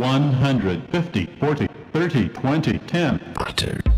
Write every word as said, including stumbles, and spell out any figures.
one hundred fifty, forty, thirty, twenty, ten. Butter.